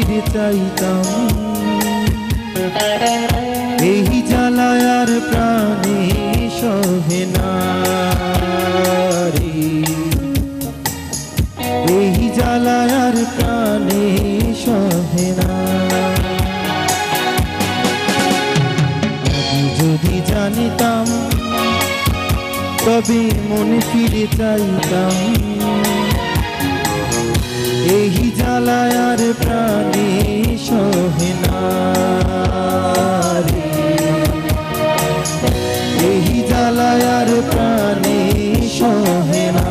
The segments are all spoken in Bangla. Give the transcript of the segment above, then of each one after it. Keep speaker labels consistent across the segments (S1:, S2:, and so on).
S1: ফিরে চাইতাম, এই জ্বালায় আর প্রাণে সহে না রে, এই জ্বালায় আর প্রাণে সহে না। যদি জানিতাম তবে মনে ফিরে চাইতাম, এই জ্বালায় আর প্রাণে সহে না রে, এই জ্বালায় আর প্রাণে সহে না।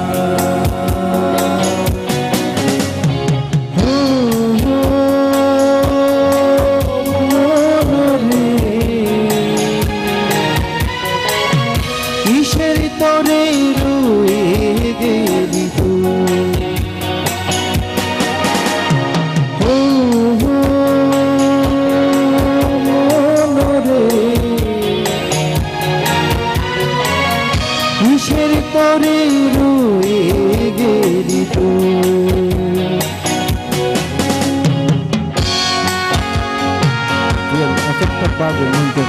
S1: কিসের তরে রয়ে গেলি তুই, কিসের তরে রয়ে গেলি তুই। একটা পাগল মন্ত্র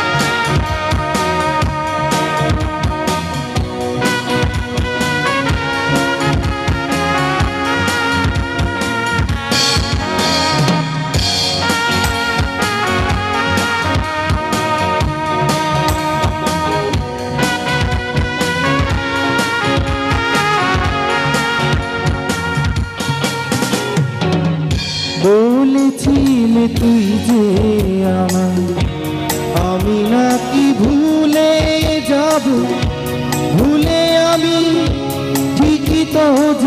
S1: বলেছিলে তুই যে আমার, আমি নাকি ভুলে যাব, ভুলে আমি ঠিকই তো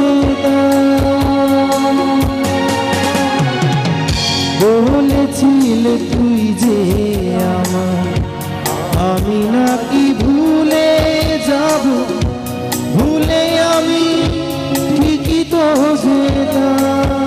S1: যেতাম। বলেছিলে তুই যে আমার, আমি নাকি ভুলে যাব, ভুলে আমি ঠিকই তো যেতাম।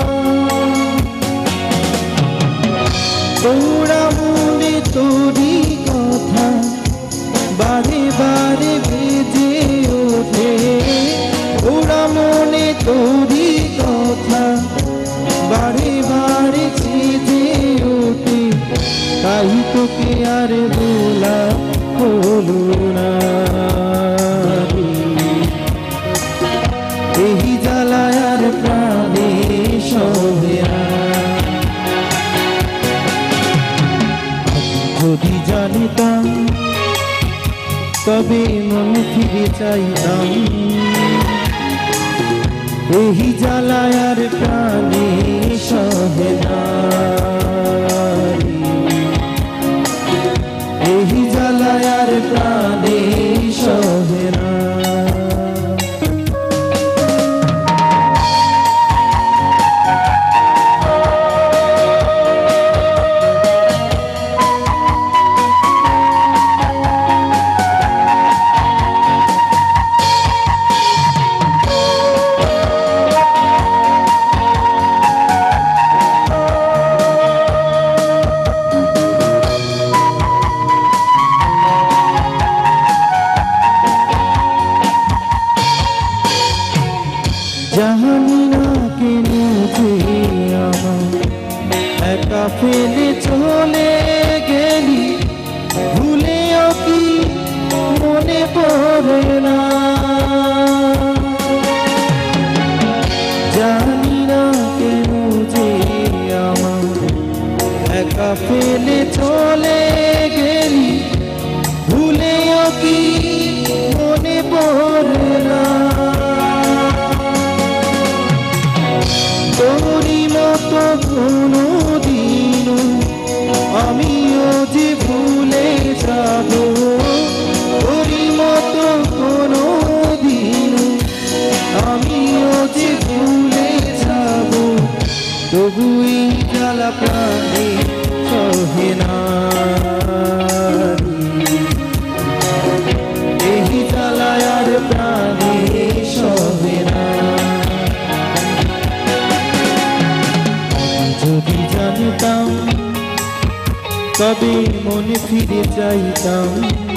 S1: তোরা মনে তোরই কথা বারে বারে বেজে ওঠে, ওরা মনে তোরই কথা বারে বারে বেজে ওঠে, তাই তোকে আর বলা হলো না, এই জ্বালায় আর প্রাণে সহে না। যদি জানিতাম তবে মন ফিরে চাইতাম, এই জ্বালায় আর প্রাণে সহে না রে, এই জ্বালায় আর প্রাণে সহে না। জানি না কেন যে আমার একা ফেলে চলে গেলি, ভুলেও কি মনে পড়ে না। জানি না কেন যে আমার একা ফেলে চলে গেলি, ভুলেও কি মনে পড়ে না। তোরই মতো কোনো দিন আমিও যে ভুলে যাব, তোরই মতো কোনো দিন আমিও যে ভুলে যাব, তবুই জ্বালা প্রাণে সহে না, এই জ্বালায় আর প্রাণে সহে না। যদি জানতাম তবে মনে ফিরে চাইতাম,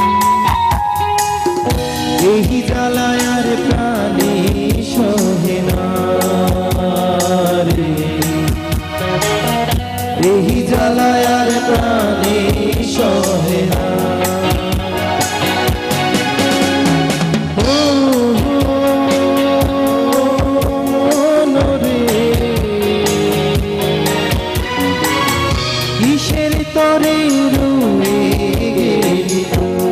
S1: এই জ্বালায় আর প্রাণে সহে না রে। এই জ্বালায় আর প্রাণে সহে না। কিসের তরে রয়ে গেলি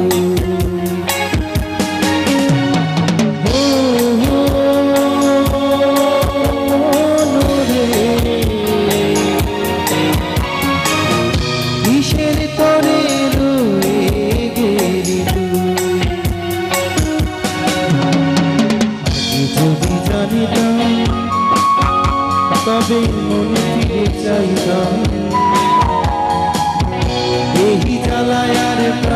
S1: কিসের তরে রয়ে গেলি আগে যদি জানিতাম তবে মনে ফিরে চাইতাম এই জ্বালায় আর